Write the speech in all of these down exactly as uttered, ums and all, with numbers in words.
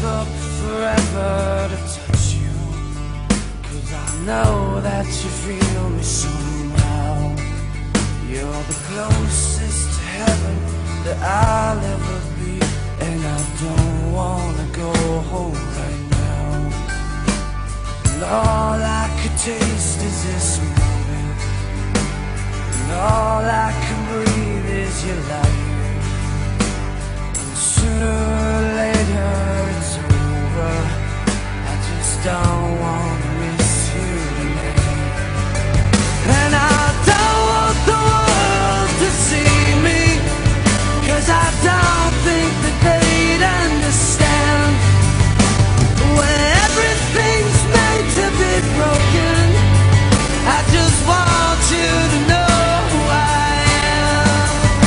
hold up forever to touch you, 'cause I know that you feel me somehow. You're the closest to heaven that I'll ever be, and I don't wanna go home right now. And all I could taste is this moment, and all I can breathe is your light. And sooner or later it's over, I just don't wanna miss you tonight. And I don't want the world to see me, 'cause I don't think that they'd understand. When everything's made to be broken, I just want you to know who I am.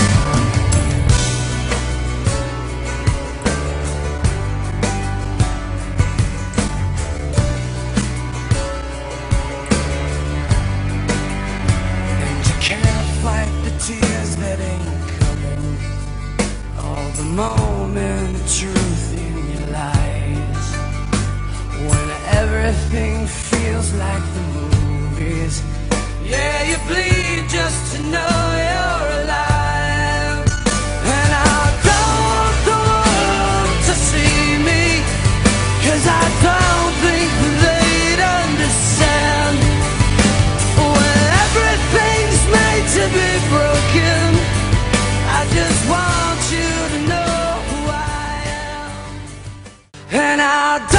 And you can't fight the tears that ain't coming, all the moment of truth in your lies. When everything feels like the movies, yeah, you bleed just to know you're alive. And I don't want the world to see me, 'cause I don't think that they'd understand. When everything's made to be broken, I just want you to know who I am. And I